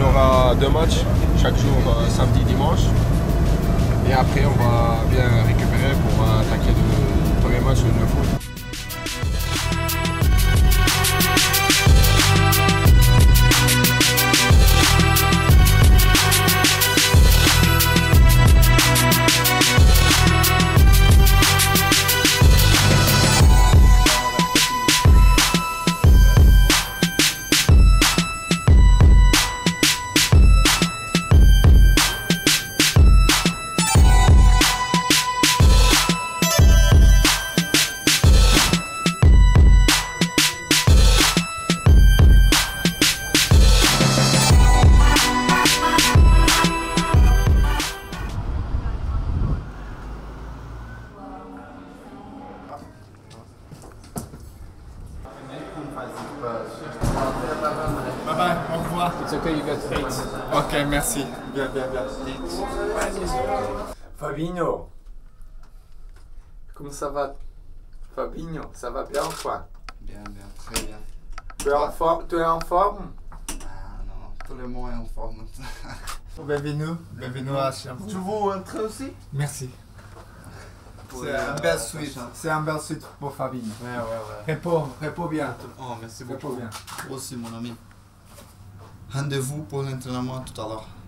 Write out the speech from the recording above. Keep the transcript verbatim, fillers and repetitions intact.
il y aura deux matchs chaque jour, euh, samedi, dimanche. Et après, on va bien récupérer pour euh, attaquer le premier match le neuf août. Bye bye, au revoir. It's okay, you got eight. Ok, merci. Bien, bien, bien. Fabinho, comment ça va? Fabinho, ça va bien ou quoi? Bien, bien, très bien. Tu es en forme? Tu es en forme? Ah non, tout le monde est en forme. Bienvenue, bienvenue à Cherbourg. Tu veux entrer aussi? Merci. C'est un bel suite. C'est un bel suite pour Fabinho. Ouais, ouais, ouais. Repos, repos bien. Oh, merci Repos beaucoup. bien. Aussi, mon ami. Rendez-vous pour l'entraînement tout à l'heure.